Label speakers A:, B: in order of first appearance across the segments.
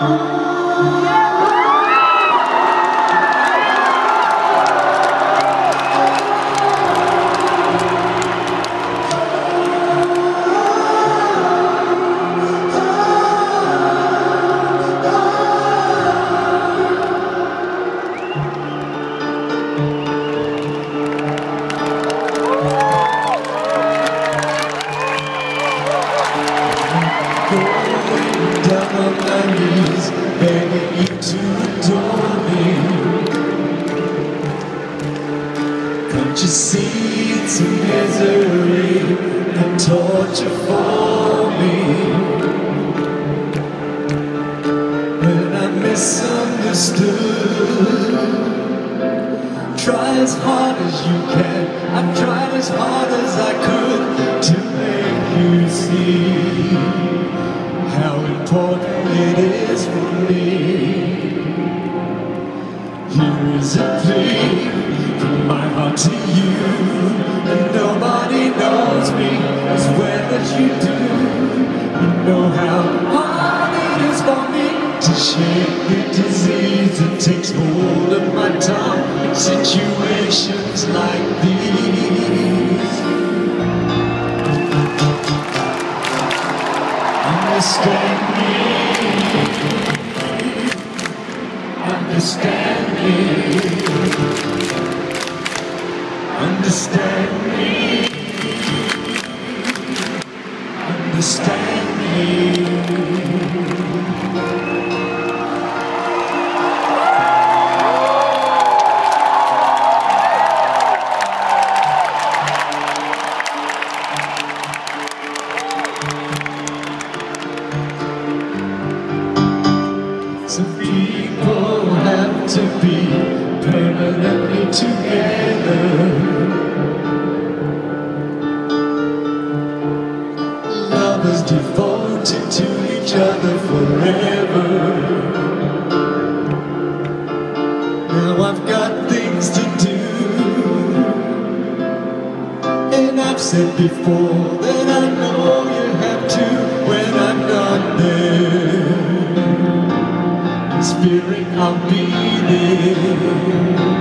A: Down on my knees, begging you to adore me. Can't you see it's a misery and torture for me? When I misunderstood, try as hard as you can. I've tried as hard as I could to make you see how important it is for me. Here is a plea from my heart to you, and nobody knows me as well as you do. You know how hard it is for me to shake the disease that takes hold of my tongue in situations like these. Understand me, understand me, understand me, understand me. Some people have to be permanently together. Lovers devoted to each other forever. Now I've got things to do, and I've said before that I know you have to when I'm not there. Fearing I'll be there.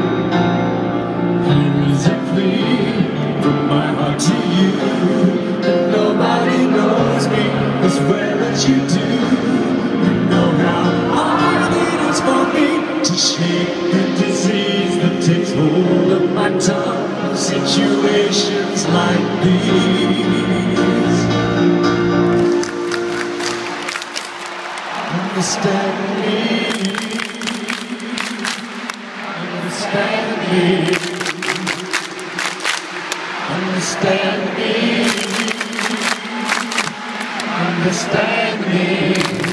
A: Here is a plea from my heart to you, and nobody knows me as well as you do. You know how hard it is for me to shake the disease that takes hold of my tongue in situations like these. Understand me, understand me, understand me, understand me.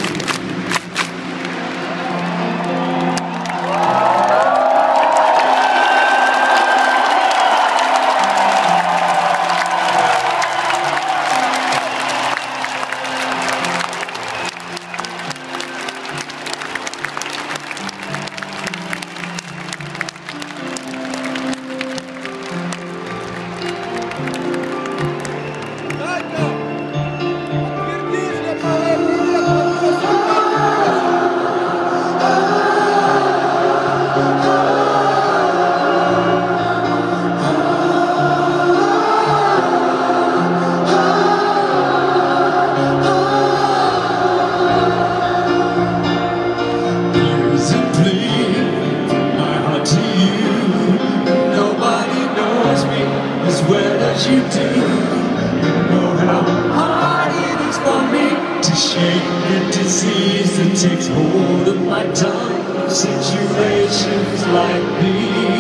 A: You do. You know how hard it is for me to shake the disease that takes hold of my tongue in situations like these.